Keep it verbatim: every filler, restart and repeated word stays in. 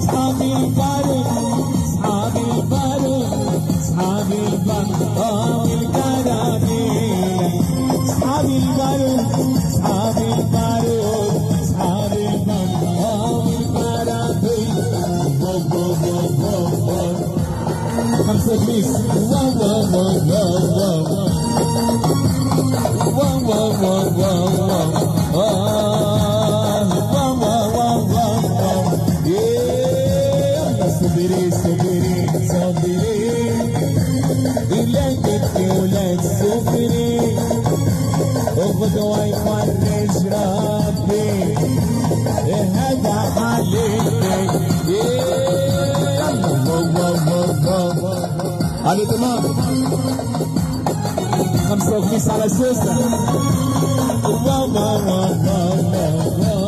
صحابي البارود صحابي البارود صحابي البارود والكراميل صحابي البارود صحابي البارود صحابي البارود والكراميل خمسة بليس واو واو واو واو واو واو واو واو صبري صبري صبري ولادك ولاد صبري وغدوة يفرج ربي هذا حالك علي تمام خمسة وخميس على سوسة واو واو واو واو